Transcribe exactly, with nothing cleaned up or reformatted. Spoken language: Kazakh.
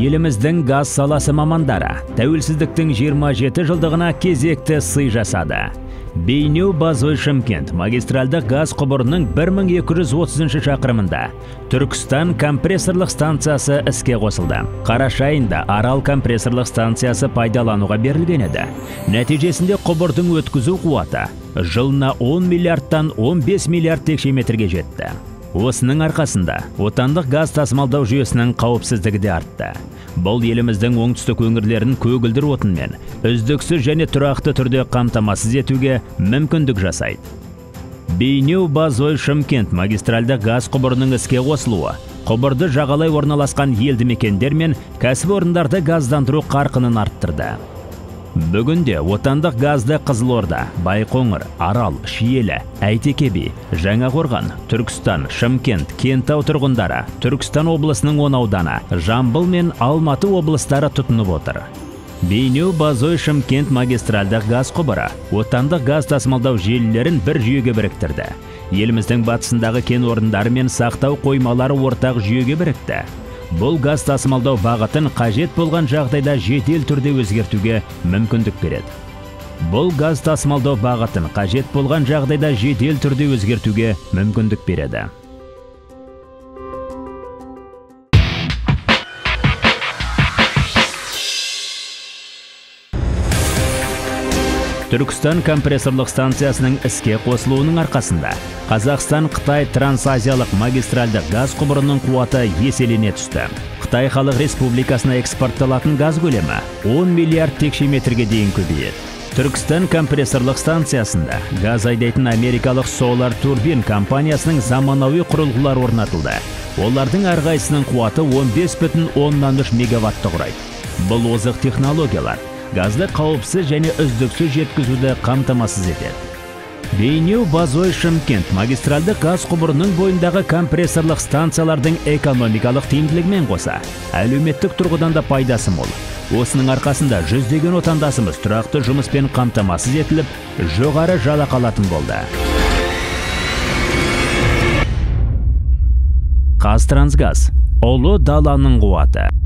Еліміздің газ саласы мамандары тәуелсіздіктің жиырма жеті жылдығына кезекті сый жасады. Бейнеу Базой Шымкент магистральдық газ құбырының бір мың екі жүз отызыншы шақырымында Түркістан компрессорлық станциясы іске қосылды. Қараша айында Арал компрессорлық станциясы пайдалануға берілген еді. Нәтижесінде құбырдың өткізу қуаты жылына он миллиардтан он бес миллиард текше метрге жетті. Осының арқасында отандық газ тасымалдау жүйесінің қауіпсіздігі де артты. Бұл еліміздің оңтүстік өңірлерін көгілдір отынмен үздіксіз және тұрақты түрде қамтамасыз етуге мүмкіндік жасайды. Бейнеу Базой Шымкент магистральдық газ құбырының іске қосылуы құбырды жағалай орналасқан елді мекендер мен кәсіпорындарды газдандыру қарқынын арттырды. Бүгінде отандық газды Қызылорда, Байқоңыр, Арал, Шиелі, Әйтеке би, Жаңақорған, Түркістан, Шымкент, Кентау тұрғындары, Түркістан облысының он ауданы, Жамбыл мен Алматы облыстары тұтынып отыр. Бейнеу Базой Шымкент магистральдық газ құбыры отандық газ тасымалдау желілерін бір жүйеге біріктірді. Еліміздің батысындағы кен орындары мен сақтау қоймалары ортақ жүйеге бірікті. Бұл газ тасымалдау бағытын қажет болған жағдайда жедел түрде өзгертуге мүмкіндік береді. Бұл газ тасымалдау бағытын қажет болған жағдайда жедел түрде өзгертуге мүмкіндік береді. Түркістан компрессорлық станциясының іске қосылуының арқасында Қазақстан-Қытай трансазиялық магистральдық газ құбырының қуаты еселене түсті. Қытай Халық Республикасына экспортталатын газ көлемі он миллиард текше метрге дейін көбейеді. Түркістан компрессорлық станциясында газ айдайтын америкалық Solar Turbine компаниясының заманауи құрылғылар орнатылды. Олардың әрқайсысының қуаты он бес бүтін оннан үш мегаватты құрайды. Бұл озық технологиялар газды қауіпсіз және үздіксіз жеткізуді қамтамасыз етеді. Бейнеу Базой Шымкент магистральдық газ құбырының бойындағы компрессорлық станциялардың экономикалық тиімділігімен қоса, әлеуметтік тұрғыдан да пайдасы мол. Осының арқасында жүздеген отандасымыз тұрақты жұмыспен қамтамасыз етіліп, жоғары жалақы алатын болды. Қазтрансгаз, ұлы даланың қуаты.